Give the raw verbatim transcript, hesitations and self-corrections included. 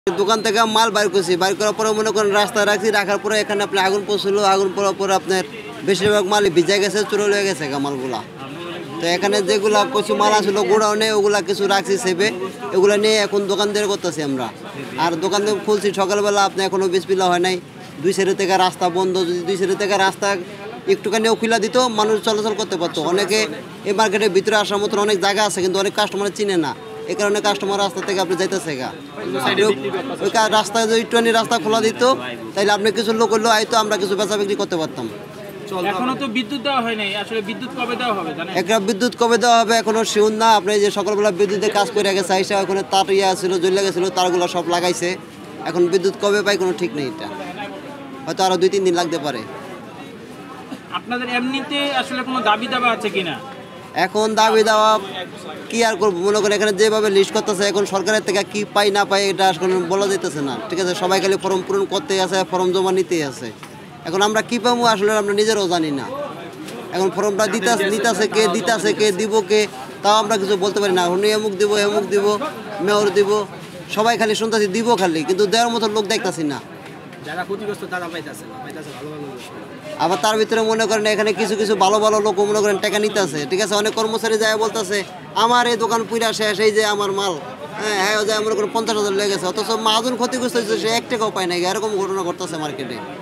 দোকান থেকে মাল বাইর করছি, বাইর করার পরে মনে করেন রাস্তায় রাখছি, রাখার পরে এখানে আপনি আগুন পড়ছিল, আগুন পড়ার পরে আপনার বেশিরভাগ মাল ভিজে গেছে, চুরো হয়ে গেছে মালগুলা। তো এখানে যেগুলা কিছু মাল আসলো গোডাউনে ওগুলা কিছু রাখছি সেবে, এগুলো নিয়ে এখন দোকান দিয়ে করতেছি আমরা। আর দোকান দিয়ে খুলছি সকালবেলা, আপনি এখনও বিসমিল্লাহ হয় নাই, দুই সাইডে থেকে রাস্তা বন্ধ, যদি দুই সাইডে থেকে রাস্তা একটুখানিও খুলে দিত মানুষ চলাচল করতে পারতো। অনেকে এই মার্কেটের ভিতরে আসার মতো অনেক জায়গা আছে, কিন্তু অনেক কাস্টমার চিনে না, এই কারণে কাস্টমার রাস্তা থেকে আপনি যাইতেছে গা। ওই রাস্তায় যদি একটুখানি রাস্তা খোলা দিত তাইলে আপনি কিছু লোক হলেও আইতো, আমরা কিছু বেচা বিক্রি করতে পারতাম। এখনো তো বিদ্যুৎ দেওয়া হয় নাই, আসলে বিদ্যুৎ কবে দেওয়া হবে জানেন? একটা বিদ্যুৎ কবে দেওয়া হবে এখনো শিউর না। আপনি যে সকালবেলা বিদ্যুতের কাজ করে গেছে, আইসা ওখানে তার ইয়া ছিল, জ্বলে গেছিলো, তারগুলো সব লাগাইছে। এখন বিদ্যুৎ কবে পাই কোনো ঠিক নেই, এটা হয়তো আরো দুই তিন দিন লাগতে পারে। আপনাদের এমনিতে আসলে কোনো দাবি দাবা আছে কিনা? এখন দাবি দেওয়া কি আর করবো, মনে করেন এখানে যেভাবে লিস্ট করতেছে, এখন সরকারের থেকে কি পাই না পাই এটা আসলে বলা যাইতেছে না। ঠিক আছে, সবাই খালি ফর্ম পূরণ করতেই আছে, ফর্ম জমা নিতেই আছে। এখন আমরা কি পাবো আসলে আমরা নিজেরাও জানি না। এখন ফর্মটা দিতে নিতেছে কে, দিতেছে কে, দিব কে, তাও আমরা কিছু বলতে পারি না। উনি এমুক দিব, এমুক দিব, মেয়র দিব, সবাই খালি শুনতেছি দিব খালি, কিন্তু দেওয়ার মতো লোক দেখতেছি না। যারা ক্ষতিগ্রস্ত তারা পাইতেছে না, পাইতেছে ভালো ভালো লোক। আবার তার ভিতরে মনে করেন এখানে কিছু কিছু ভালো ভালো লোক মনে করেন টাকা নিতেছে। ঠিক আছে, অনেক কর্মচারী যায় বলতেছে আমার এই দোকান পুরা শেষ, এই যে আমার মাল, হ্যাঁ হ্যাঁ যায় মনে করেন পঞ্চাশ হাজার লেগেছে, অথচ মাহাজন ক্ষতিগ্রস্ত হয়েছে, সে এক টাকাও পায় না। এরকম ঘটনা ঘটতেছে মার্কেটে।